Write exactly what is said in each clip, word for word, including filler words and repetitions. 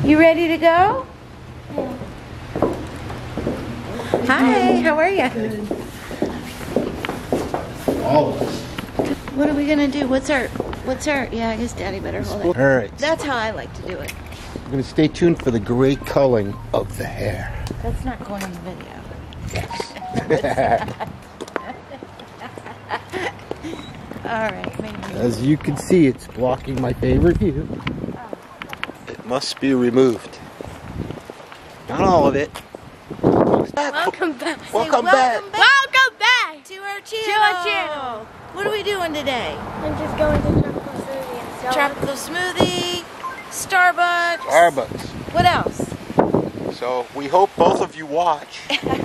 You ready to go? Yeah. Hi, how are you? All of us. What are we gonna do? What's our, what's our, yeah, I guess Daddy better hold it. Alright. That's how I like to do it. We're going to stay tuned for the gray culling of the hair. That's not going in the video. Yes. Alright, maybe. As you can see, it's blocking my favorite view. It must be removed. Not all of it. Welcome back. Welcome, Say back. welcome back Welcome back to our channel. to our channel. What are we doing today? I'm just going to Tropical Smoothie and Starbucks. Tropical smoothie, Starbucks. Starbucks. What else? So we hope both of you watch.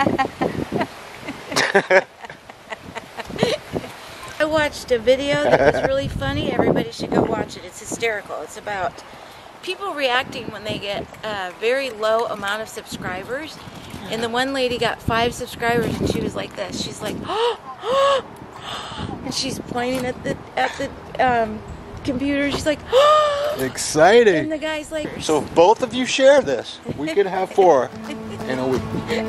I watched a video that was really funny. Everybody should go watch it. It's hysterical. It's about people reacting when they get a very low amount of subscribers. And the one lady got five subscribers and she was like this. She's like, oh, and she's pointing at the at the um, computer. She's like, oh, Exciting. and the guy's like, So if both of you share this, we could have four in a week.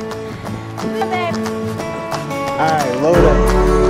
Alright, load up.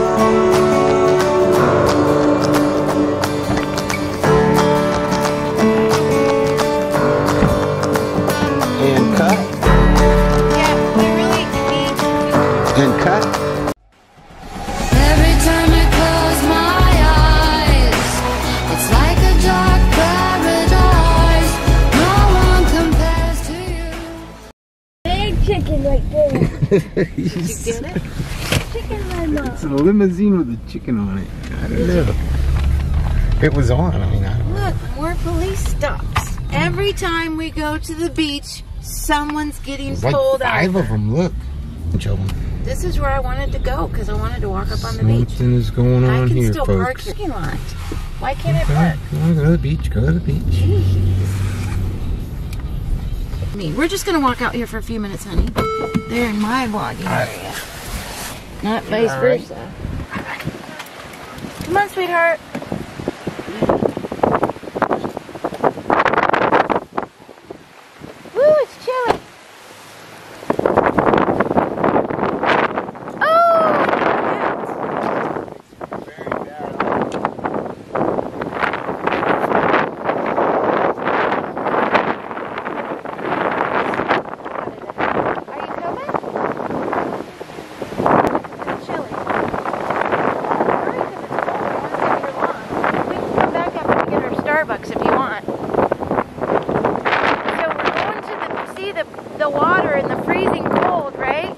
And cut. yeah, we really need to. And cut. Every time I close my eyes, it's like a dark paradise. No one compares to you. Big chicken right there. Did you get it? Chicken right now. It's a limousine with a chicken on it. I don't know. It was on. I mean, I don't know. Look, more police stops. Every time we go to the beach, someone's getting There's like pulled five out. of them. Look. Bunch of them. This is where I wanted to go because I wanted to walk up on the beach. Something is going I on can here, still park folks. your parking lot. Why can't I Okay. park? Come on, go to the beach. Go to the beach. Jeez. I mean, we're just gonna walk out here for a few minutes, honey. They're in my vlogging area, not vice all right. versa. Come on, sweetheart. Woo, it's chilly. Oh! Are you coming? It's chilly. Hurry, 'cause it's cold. I want to stay here long. We can come back after we get our Starbucks if you want. So we're going to the, see the, the water in the freezing cold, right?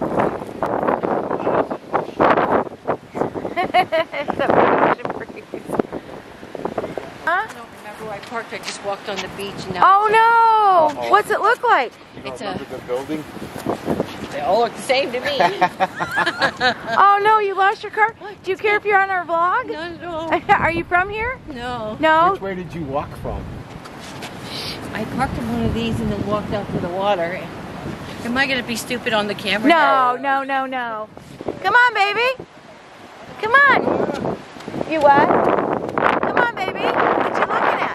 It's a freezing freeze. Huh? I don't remember where I parked. I just walked on the beach. And now Oh no! Uh-oh. What's it look like? You don't It's a- remember the building? they all look the same to me. Oh no, you lost your car? Do you care if you're on our vlog? Not at all. Are you from here? No. No? Which way did you walk from? I parked in one of these and then walked out to the water. Am I going to be stupid on the camera? No, no, no, no. Come on, baby. Come on. You what? Come on, baby. What you looking at?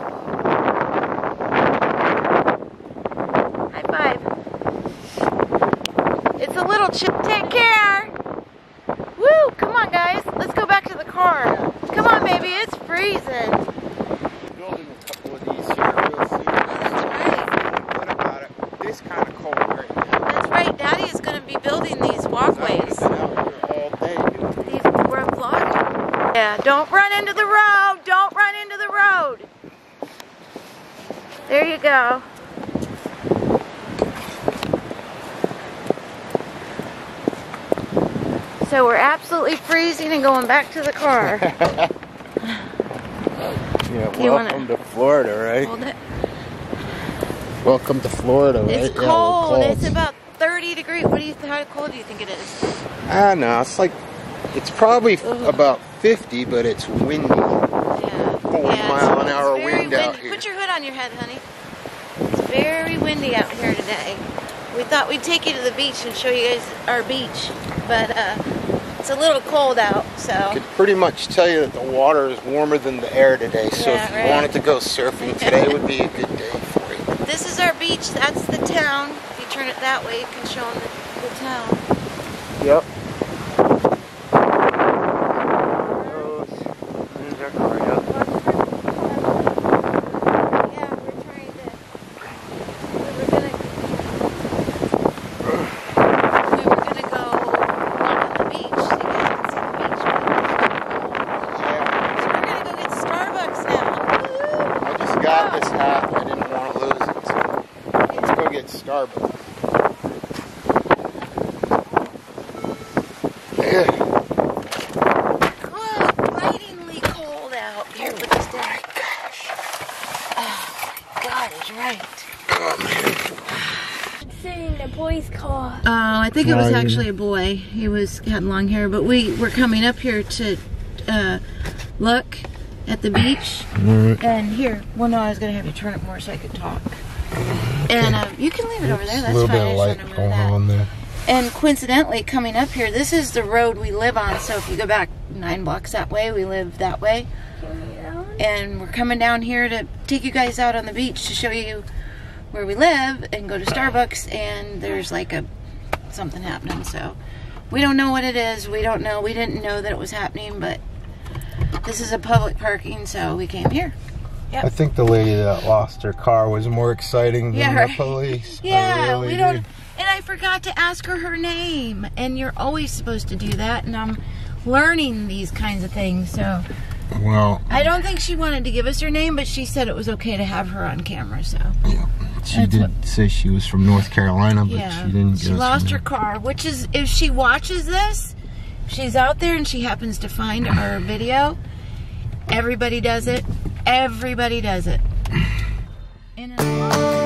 High five. It's a little chip. Take care. Woo! Come on, guys. Let's go back to the car. Come on, baby. It's freezing. Building a couple of these here real soon. What about it? This kind of cold right now. That's right. Daddy is going to be building these walkways. I've been out here all day. These we're vlogging. Yeah, don't run into the road. Don't run into the road. There you go. So we're absolutely freezing and going back to the car. Yeah, You welcome wanna- to Florida, right? Hold it. Welcome to Florida, right? It's Yeah, we're cold. It's about thirty degrees. What do you? How cold do you think it is? I don't know. It's like, it's probably f- about fifty, but it's windy. Yeah. forty yeah, mile an it's hour very wind out windy. here. Put your hood on your head, honey. It's very windy out here today. We thought we'd take you to the beach and show you guys our beach, but uh, it's a little cold out, so. I could pretty much tell you that the water is warmer than the air today, so Yeah, if you right. wanted to go surfing, today would be a good day for you. This is our beach. beach, that's the town. If you turn it that way, you can show them the, the town. Yep. There's our car, yep. Yeah, we're trying to. We were gonna. We were gonna go walk on the beach so you guys can see the beach. Yeah. So we're gonna go get Starbucks now. I just got this hat. I didn't want to lose it, so let's go get Starbucks. Good, bitingly cold out here with this day. Oh my God, he's right. I'm sitting in a boy's car. Oh, I think it was Right. actually a boy. He was had long hair, but we were coming up here to uh, look at the beach. Alright. And here, well, no, I was gonna have you turn it more so I could talk. And uh, you can leave it over there. A That's little fine. bit I of just light wanna move going that. on there. And coincidentally, coming up here, this is the road we live on. So if you go back nine blocks that way, we live that way. And we're coming down here to take you guys out on the beach to show you where we live and go to Starbucks. And there's like a something happening. So we don't know what it is. We don't know. We didn't know that it was happening, but this is a public parking, so we came here. I think the lady that lost her car was more exciting than Yeah, the right. police. I Yeah, really we don't. did. And I forgot to ask her her name. And you're always supposed to do that. And I'm learning these kinds of things. So Well, I don't think she wanted to give us her name, but she said it was okay to have her on camera. So yeah, she That's did what- say she was from North Carolina, but yeah, she didn't. she give us lost her name. car. Which is, if she watches this, if she's out there and she happens to find our video. Everybody does it. Everybody does it. In a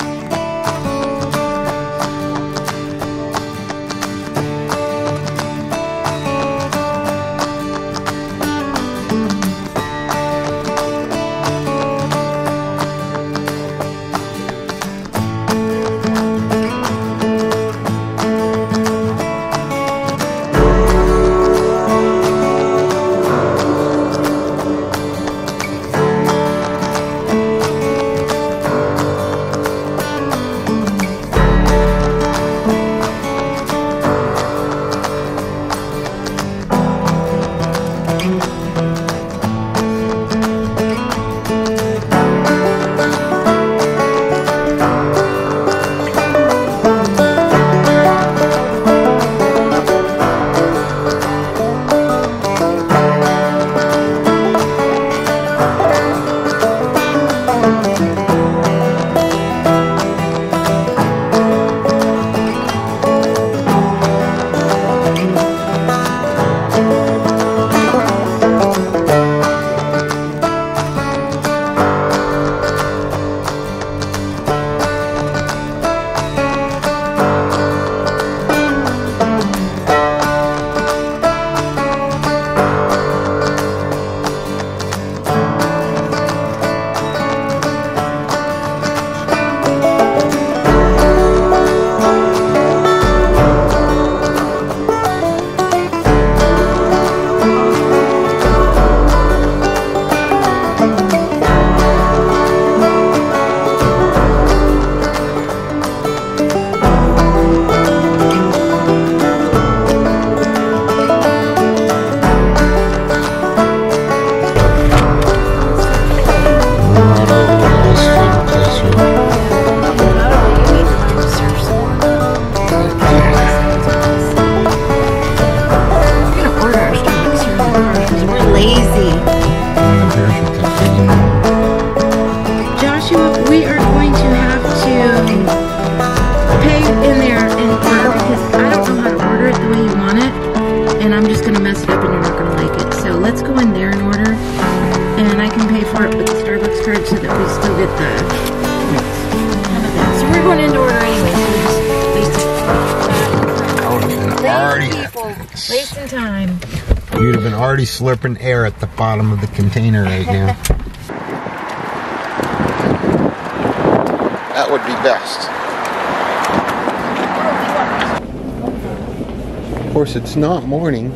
Wasting time. You'd have been already slurping air at the bottom of the container right now. That would be best. Of course, it's not morning.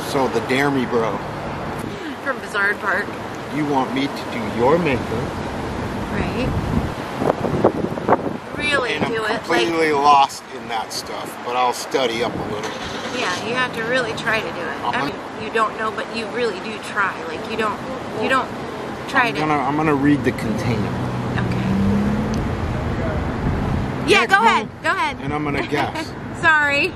So the Dare Me Bro, from Bizarre Park, you want me to do your makeup, right? Really and I'm do it. Like, completely lost in that stuff, but I'll study up a little. yeah, you have to really try to do it. I mean, you don't know, but you really do try. Like you don't, you don't try I'm to. gonna, I'm gonna read the container. Okay. Yeah, go ahead. Go ahead. And I'm gonna guess. Sorry.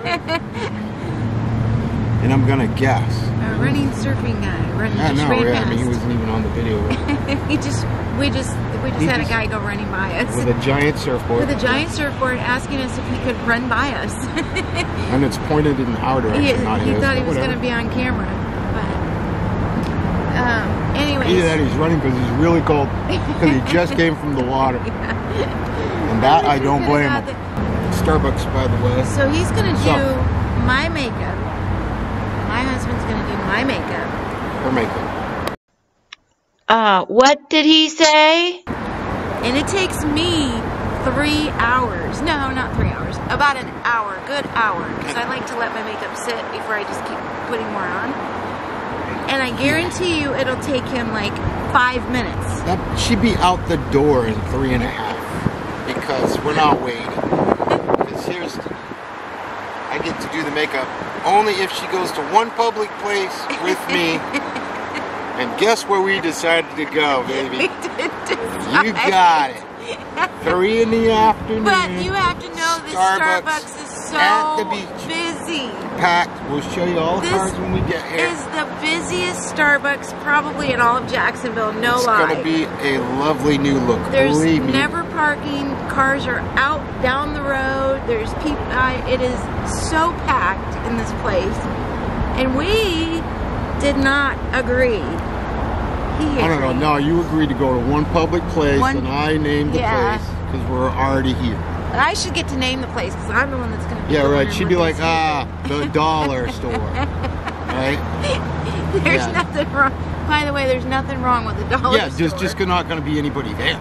And I'm gonna guess. A running surfing guy. Running Yeah, just no, ran yeah, I past. mean, he wasn't even on the video. he just, we just, we just He had just- a guy go running by us With a giant surfboard. with a giant surfboard, asking us if he could run by us. And it's pointed in our direction, he not he his. thought he but was going whatever. to be on camera, but um, anyways. Either that, he's running because he's really cold, because he just came from the water. And that I don't Could've blame got him. the- Starbucks, by the way. So he's going to do So. my makeup. My husband's going to do my makeup. For makeup. Uh, what did he say? And it takes me three hours. No, not three hours. About an hour, good hour. Because I like to let my makeup sit before I just keep putting more on. And I guarantee you it'll take him like five minutes. That she'd be out the door in three and a half. Because we're not waiting. Because here's the, I get to do the makeup only if she goes to one public place with me. And guess where we decided to go, baby? We did decide. You got it. Three in the afternoon. But you have to know this Starbucks Starbucks is so at the beach. busy. Packed. We'll show you all the This cars when we get here. Is the busiest Starbucks probably in all of Jacksonville, no It's lie. gonna be a lovely new look. There's Believe me. never parking. Cars are out down the road. There's people. Uh, it is so packed in this place, and we did not agree. He I don't know. agreed. No, you agreed to go to one public place, One- and I named the Yeah. place because we're already here. But I should get to name the place because I'm the one that's going to. Yeah, right. She'd be like, ah, the dollar store, right? There's yeah. nothing wrong. By the way, there's nothing wrong with the dollar Yeah, store. just just not going to be anybody there.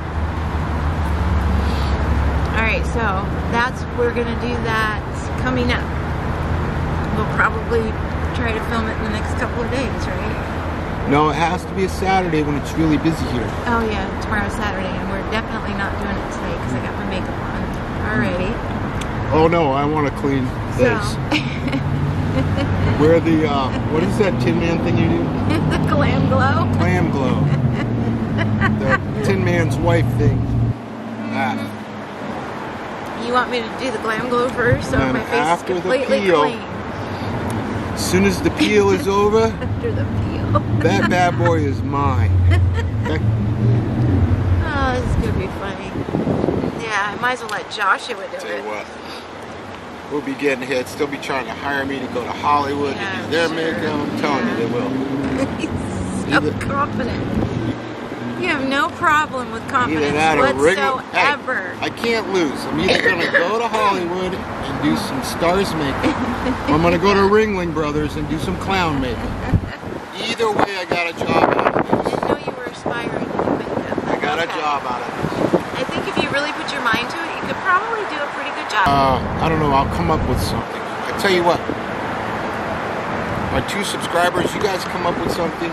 All right, so that's we're gonna do that coming up. We'll probably try to film it in the next couple of days, right? No, it has to be a Saturday when it's really busy here. Oh yeah, tomorrow's Saturday, and we're definitely not doing it today because I got my makeup on. Alrighty. Oh no, I want to clean So this. Where the uh, what is that Tin Man thing you do? the Glam Glow. Glam Glow. The Tin Man's wife thing. That. You want me to do the Glam Glow first, so And my then face after is the completely peel, clean? As soon as the peel is over, After the peel. that bad boy is mine. Okay? Oh, this is gonna be funny. Yeah, I might as well let Joshua do Tell you it. what, we'll be getting hits. They'll be trying to hire me to go to Hollywood Yeah, to do their sure. makeup. I'm telling you, they will. He's so Either- confident. You have no problem with confidence Either that or ring. whatsoever. Hey, I can't lose. I'm either gonna go to Hollywood and do some stars makeup, or I'm gonna go to Ringling Brothers and do some clown makeup. Either way, I got a job out of I this. didn't know you were aspiring to do makeup. I got a Okay. job out of this. I think if you really put your mind to it, you could probably do a pretty good job. Uh, I don't know. I'll come up with something. I tell you what. My two subscribers, you guys come up with something,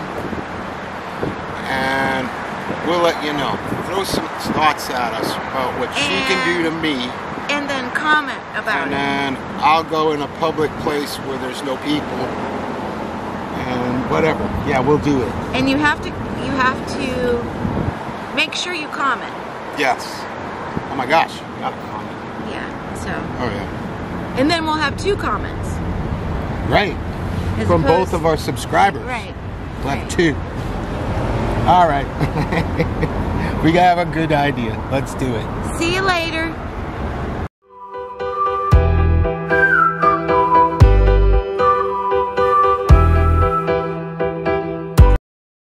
and we'll let you know. Throw some thoughts at us about what she can do to me, And then comment about and it. then I'll go in a public place where there's no people, and whatever. Yeah, we'll do it. And you have to you have to make sure you comment. Yes. Oh my gosh, you got a comment. Yeah. So Oh yeah. and then we'll have two comments. Right. As From opposed- both of our subscribers. Right. Left Right. two. All right. We gotta have a good idea. Let's do it. See you later.